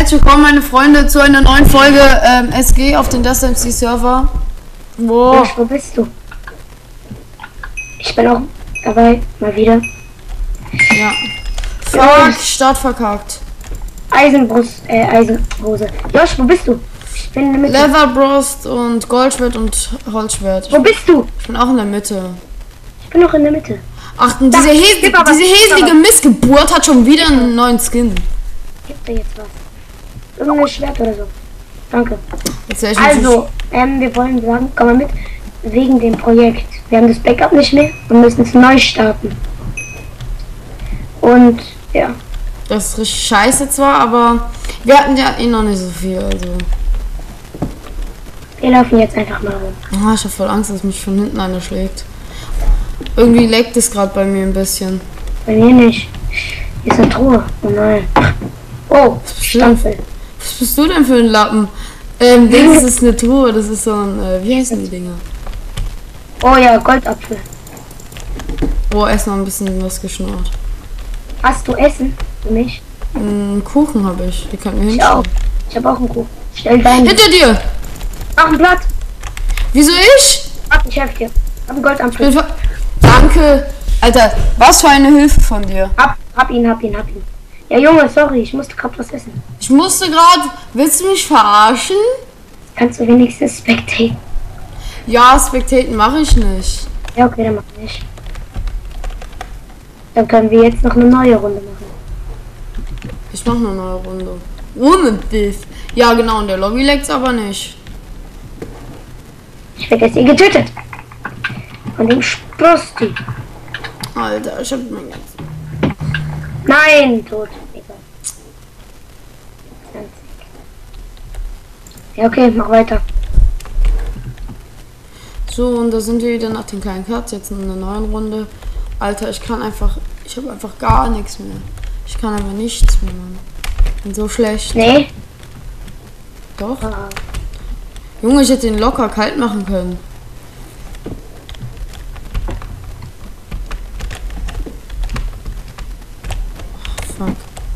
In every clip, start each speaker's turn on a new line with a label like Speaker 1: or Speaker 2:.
Speaker 1: herzlich willkommen, meine Freunde, zu einer neuen Folge SG auf den DustMC Server.
Speaker 2: Josh, wo bist du? Ich bin auch dabei, mal wieder.
Speaker 1: Ja. Fuck, Start verkackt.
Speaker 2: Eisenhose. Josh, wo bist du? Ich bin in der Mitte.
Speaker 1: Leatherbrust und Goldschwert und Holzschwert.
Speaker 2: Wo bist du?
Speaker 1: Ich bin auch in der Mitte.
Speaker 2: Ich bin noch in der Mitte.
Speaker 1: Ach, und diese häsliche Missgeburt hat schon wieder einen neuen Skin.
Speaker 2: Gibt da jetzt was? Irgendein Schwert oder so. Danke.
Speaker 1: Jetzt wär ich
Speaker 2: Also, wir wollen sagen, komm mal mit, wegen dem Projekt. Wir haben das Backup nicht mehr und müssen es neu starten. Und, ja.
Speaker 1: Das ist richtig scheiße zwar, aber wir hatten ja eh noch nicht so viel, also.
Speaker 2: Wir laufen jetzt einfach mal rum.
Speaker 1: Ah, ich hab voll Angst, dass mich von hinten einer schlägt. Irgendwie leckt es gerade bei mir ein bisschen.
Speaker 2: Bei mir nicht. Hier ist eine Truhe. Oh nein. Oh, Stampfel.
Speaker 1: Was bist du denn für ein Lappen? Das ist eine Truhe, das ist so ein, wie heißen die Dinger?
Speaker 2: Oh ja, Goldapfel.
Speaker 1: Oh, erst noch ein bisschen was geschnurrt.
Speaker 2: Hast du Essen für mich?
Speaker 1: Kuchen habe ich, die kann mir
Speaker 2: Ich auch.
Speaker 1: hinstellen.
Speaker 2: Ich habe auch einen Kuchen. Stell deinen.
Speaker 1: Hinter dir!
Speaker 2: Mach ein Blatt.
Speaker 1: Wieso ich?
Speaker 2: Warte, ich helfe dir. Hab einen Goldapfel.
Speaker 1: Danke! Alter, was für eine Hilfe von dir.
Speaker 2: Hab ihn. Ja, Junge, sorry, ich musste gerade was essen.
Speaker 1: Ich musste gerade... Willst du mich verarschen?
Speaker 2: Kannst du wenigstens spectaten?
Speaker 1: Ja, spectaten mache ich nicht.
Speaker 2: Ja, okay, dann mach nicht. Dann können wir jetzt noch eine neue Runde machen.
Speaker 1: Ich mache eine neue Runde. Ohne dich. Ja, genau, in der Lobby leckt's aber nicht.
Speaker 2: Ich werde jetzt hier getötet. Von dem Sprosti.
Speaker 1: Alter, ich hab mein ganz...
Speaker 2: Nein, tot. Egal. 20. Ja, okay, mach weiter.
Speaker 1: So, und da sind wir wieder nach den kleinen Cuts, jetzt in einer neuen Runde. Alter, ich habe einfach gar nichts mehr. Ich kann aber nichts mehr, Mann. Bin so schlecht.
Speaker 2: Nee.
Speaker 1: Doch. Junge, ich hätte ihn locker kalt machen können. Fuck.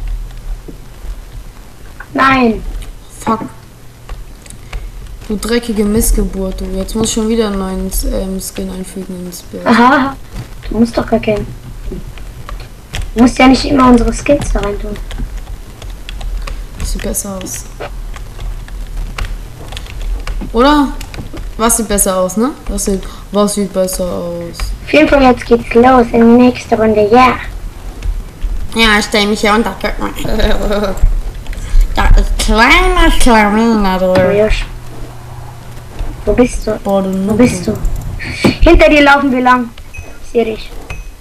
Speaker 2: Nein.
Speaker 1: Fuck. Du dreckige Missgeburt, du. Jetzt muss ich schon wieder einen neuen Skin einfügen ins Bild.
Speaker 2: Aha. Du musst doch gar keinen. Du musst ja nicht immer unsere Skins da rein tun.
Speaker 1: Das sieht besser aus. Oder? Was sieht besser aus, ne? Was sieht besser aus?
Speaker 2: Auf jeden Fall, jetzt geht's los in die nächste Runde, ja.
Speaker 1: Ja, ich stelle mich hier unter. Da ist kleiner Schlawiner drin.
Speaker 2: Josh. Wo bist du?
Speaker 1: Boah, du
Speaker 2: Wo bist du? Hinter dir laufen wir lang. Ich sehe dich.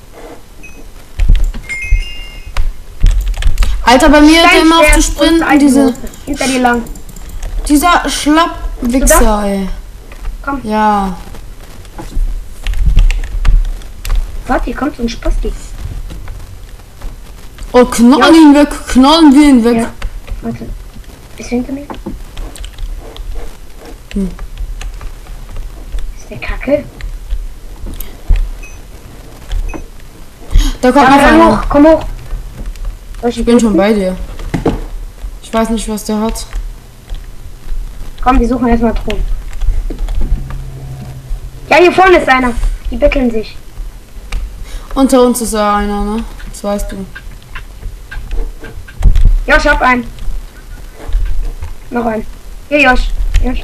Speaker 1: Alter, bei mir hat er immer auf zu sprinten.
Speaker 2: Hinter dir lang.
Speaker 1: Dieser Schlappwichser, ey.
Speaker 2: Komm.
Speaker 1: Ja.
Speaker 2: Warte, hier kommt so ein Spasti.
Speaker 1: Oh, knallen ihn weg, knallen wir ihn weg.
Speaker 2: Ja. Warte. Ist hinter mir? Ist der Kacke?
Speaker 1: Da kommt
Speaker 2: Ja,
Speaker 1: noch einer.
Speaker 2: hoch, komm hoch.
Speaker 1: Ich bin schon bei dir. Ich weiß nicht, was der hat.
Speaker 2: Komm, wir suchen erstmal Truhen. Ja, hier vorne ist einer. Die betteln sich.
Speaker 1: Unter uns ist ja einer, ne? Das weißt du.
Speaker 2: Josh, hab einen. Noch einen. Hier, Josh. Josh.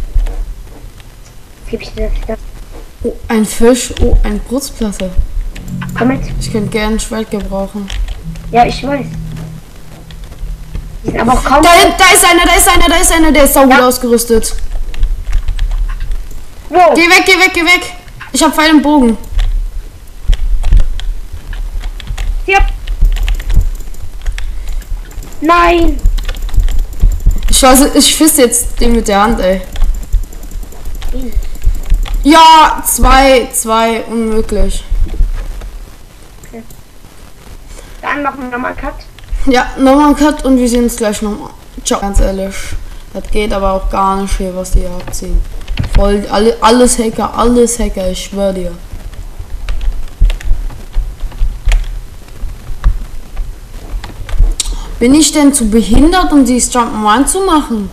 Speaker 2: Gib ich dir das.
Speaker 1: Oh, ein Fisch. Oh, ein Brustplatte.
Speaker 2: Komm mit.
Speaker 1: Ich könnte gerne ein Schwert gebrauchen.
Speaker 2: Ja, ich weiß. Die sind aber auch kaum.
Speaker 1: Da ist einer, der ist saugut ausgerüstet.
Speaker 2: Wow.
Speaker 1: Geh weg. Ich hab Pfeil im Bogen.
Speaker 2: Stirb. Nein.
Speaker 1: Ich fisse jetzt den mit der Hand, ey. Ja, zwei, unmöglich.
Speaker 2: Okay. Dann machen wir nochmal Cut.
Speaker 1: Ja, nochmal ein Cut und wir sehen uns gleich nochmal. Ciao. Ganz ehrlich, das geht aber auch gar nicht hier, was die hier abziehen. Voll, alles Hacker, ich schwör dir. Bin ich denn zu behindert, um dieses Jump'n'Run zu machen?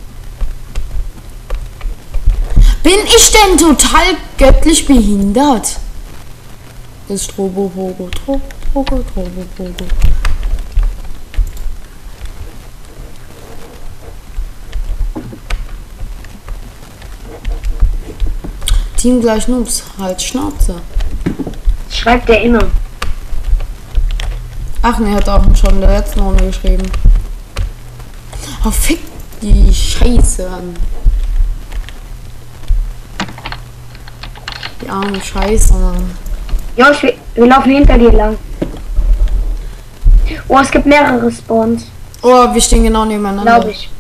Speaker 1: Bin ich denn total göttlich behindert? Das ist Trobo, Trobo, Trobo, Trobo, Trobo, Trobo. Team gleich Noobs, halt Schnauze.
Speaker 2: Schreibt der immer.
Speaker 1: Ach ne, hat auch schon in der letzten Runde geschrieben. Oh, fick die Scheiße an. Die arme Scheiße, Mann.
Speaker 2: Josh, wir laufen hinter dir lang. Oh, es gibt mehrere Spawns.
Speaker 1: Oh, wir stehen genau nebeneinander.
Speaker 2: Glaube ich.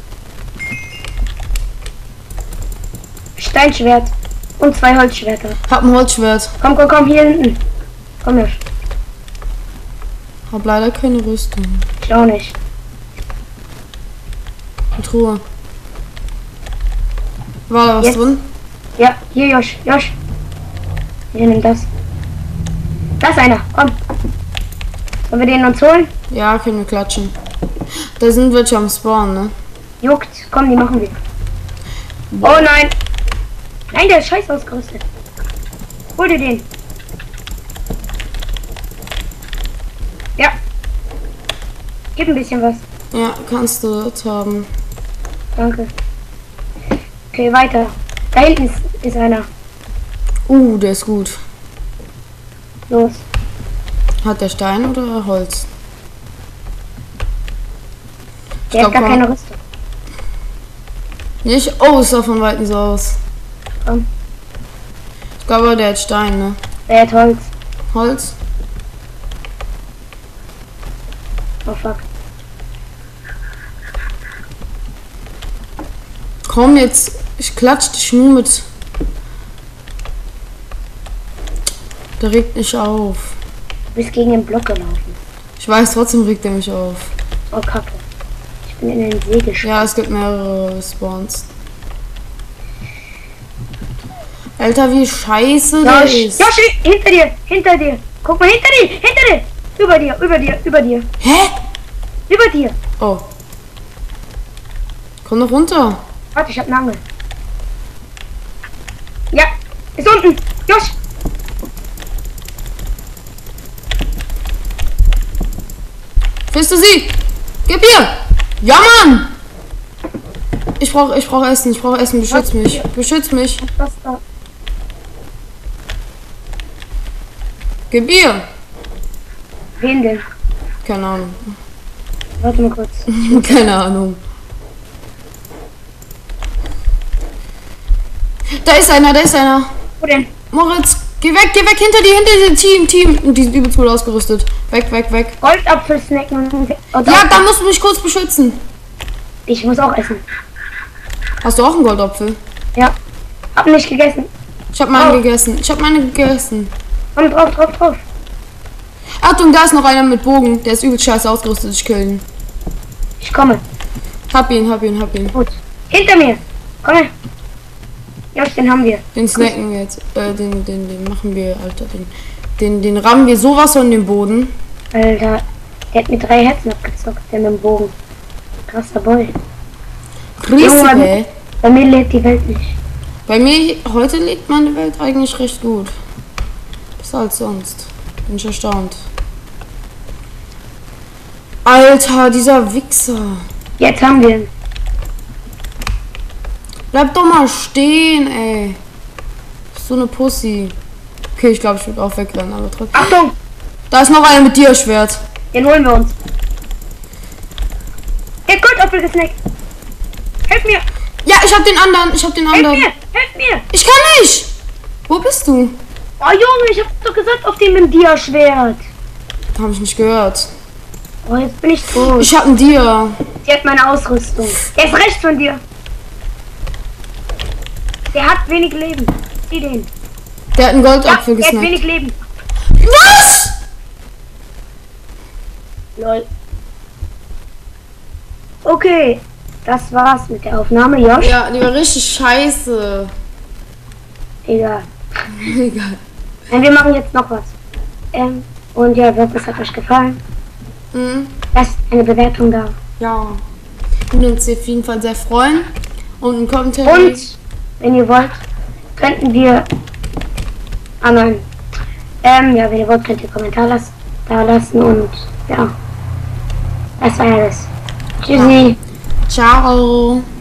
Speaker 2: Steinschwert. Und 2 Holzschwerter.
Speaker 1: Hab ein Holzschwert.
Speaker 2: Komm, komm, komm, hier hinten. Komm her.
Speaker 1: Hab leider keine Rüstung.
Speaker 2: Ich auch nicht.
Speaker 1: Die Truhe. War da was
Speaker 2: Jetzt.
Speaker 1: drin?
Speaker 2: Ja, hier, Josh. Josh. Hier, nimm das. Da ist einer. Komm. Sollen wir den uns holen?
Speaker 1: Ja, können wir klatschen. Da sind welche am Spawn, ne?
Speaker 2: Juckt. Komm, die machen wir. Oh nein. Nein, der ist scheiß ausgerüstet. Hol dir den. Ja. Gib ein bisschen was.
Speaker 1: Ja, kannst du das haben.
Speaker 2: Danke. Okay, weiter. Da hinten ist einer.
Speaker 1: Der ist gut.
Speaker 2: Los.
Speaker 1: Hat der Stein oder Holz?
Speaker 2: Der hat
Speaker 1: glaub,
Speaker 2: gar keine Rüstung.
Speaker 1: Nicht? Oh, es sah von Weitem so aus.
Speaker 2: Komm.
Speaker 1: Ich glaube, der hat Stein, ne?
Speaker 2: Der hat Holz.
Speaker 1: Holz?
Speaker 2: Oh fuck.
Speaker 1: Komm jetzt. Ich klatsch dich nur mit. Der regt mich auf.
Speaker 2: Du bist gegen den Block gelaufen.
Speaker 1: Ich weiß, trotzdem regt er mich auf.
Speaker 2: Oh kacke. Ich bin in den See gesprungen.
Speaker 1: Ja, es gibt mehrere Spawns. Alter, wie scheiße der
Speaker 2: Josh,
Speaker 1: ist.
Speaker 2: Josh, hinter dir, hinter dir. Guck mal, hinter dir, hinter dir. Über dir, über dir, über dir,
Speaker 1: Hä?
Speaker 2: über dir.
Speaker 1: Oh. Komm doch runter.
Speaker 2: Warte, ich hab eine Angel. Ja, ist unten. Josh.
Speaker 1: Willst du sie? Gib ihr! Ja, Mann! Ich brauch Essen, beschütz mich. Beschütz mich.
Speaker 2: Was da?
Speaker 1: Gib ihr!
Speaker 2: Wen denn?
Speaker 1: Keine Ahnung.
Speaker 2: Warte mal kurz.
Speaker 1: Keine Ahnung. Da ist einer, da ist einer.
Speaker 2: Wo denn?
Speaker 1: Moritz, geh weg, hinter dir, Team. Und die sind übelst gut ausgerüstet. Weg, weg, weg.
Speaker 2: Goldapfel snacken und
Speaker 1: Ja, da musst du mich kurz beschützen.
Speaker 2: ich muss auch essen.
Speaker 1: Hast du auch einen Goldapfel?
Speaker 2: Ja. Hab nicht gegessen.
Speaker 1: Ich hab meinen gegessen. Ich hab meine gegessen.
Speaker 2: Komm drauf, drauf, drauf.
Speaker 1: Achtung, da ist noch einer mit Bogen. Der ist übelst scheiße ausgerüstet. Ich kill ihn.
Speaker 2: Ich komme.
Speaker 1: Hab ihn.
Speaker 2: Gut. Hinter mir. Komm her. Josh, den haben wir.
Speaker 1: Den snacken wir jetzt. Den machen wir, Alter. Den rammen wir sowas von den Boden.
Speaker 2: Alter, der hat mit 3 Herzen abgezockt, der mit dem Bogen. Krasser Boy.
Speaker 1: Riesig.
Speaker 2: Bei mir lebt die Welt nicht.
Speaker 1: Bei mir heute lebt meine Welt eigentlich recht gut. Besser als sonst. Bin ich erstaunt. Alter, dieser Wichser.
Speaker 2: Jetzt haben wir ihn.
Speaker 1: Bleib doch mal stehen, ey. So eine Pussy. Okay, ich glaube, ich würde auch wegrennen, aber trotzdem.
Speaker 2: Achtung!
Speaker 1: Da ist noch einer mit dir, Schwert.
Speaker 2: Den holen wir uns. Der hat Goldapfel gesnackt. Helf mir!
Speaker 1: Ja, ich hab den anderen.
Speaker 2: Helf mir! Helf mir!
Speaker 1: Ich kann nicht. Wo bist du?
Speaker 2: Oh Junge, ich hab doch gesagt, auf dem mit dem Dia-Schwert.
Speaker 1: Hab ich nicht gehört.
Speaker 2: Oh, jetzt bin ich tot.
Speaker 1: Ich hab ein Dia.
Speaker 2: Die hat meine Ausrüstung. Der ist rechts von dir. Der hat wenig Leben. Sieh den.
Speaker 1: Der hat einen
Speaker 2: Ja,
Speaker 1: Goldapfel
Speaker 2: der hat
Speaker 1: gesnackt.
Speaker 2: wenig Leben.
Speaker 1: Was?
Speaker 2: Lol. Okay, das war's mit der Aufnahme, Josh.
Speaker 1: Ja, die war richtig scheiße.
Speaker 2: Egal.
Speaker 1: Egal.
Speaker 2: Wir machen jetzt noch was. Und ja, ich hoffe, es hat euch gefallen.
Speaker 1: Mhm.
Speaker 2: lasst eine Bewertung da.
Speaker 1: Ja. Würde uns auf jeden Fall sehr freuen. Und einen Kommentar.
Speaker 2: Und, wenn ihr wollt, könnten wir... Ah nein. Ja, wenn ihr wollt, könnt ihr Kommentar da lassen und ja. Das war alles. Tschüssi.
Speaker 1: Ciao.